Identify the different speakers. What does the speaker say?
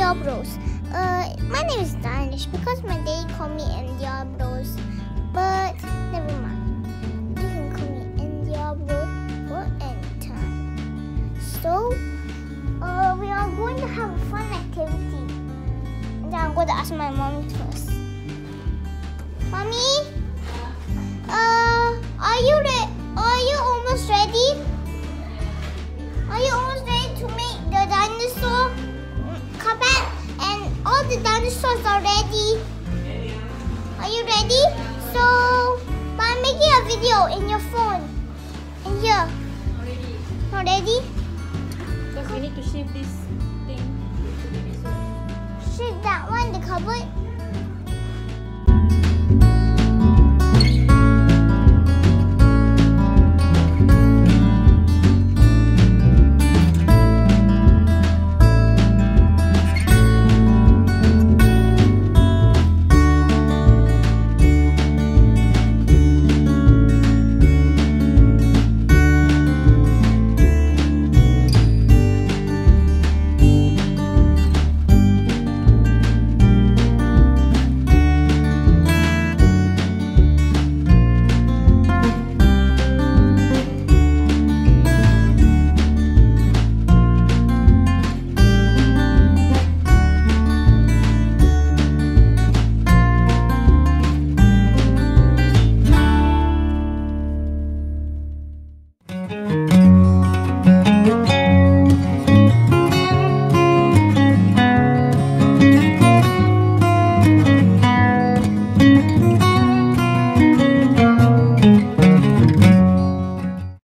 Speaker 1: India Bros. My name is Danish because my daddy called me India Bros. But never mind. You can call me India Bros for any time. So, we are going to have a fun activity. And then I'm going to ask my mommy first. Mommy? Are you almost ready? Are you almost ready to make the dinosaur carpet? And all the dinosaurs are ready. Are you ready? So, I'm making a video in your phone. In here. Not ready?
Speaker 2: Because we need to shape this.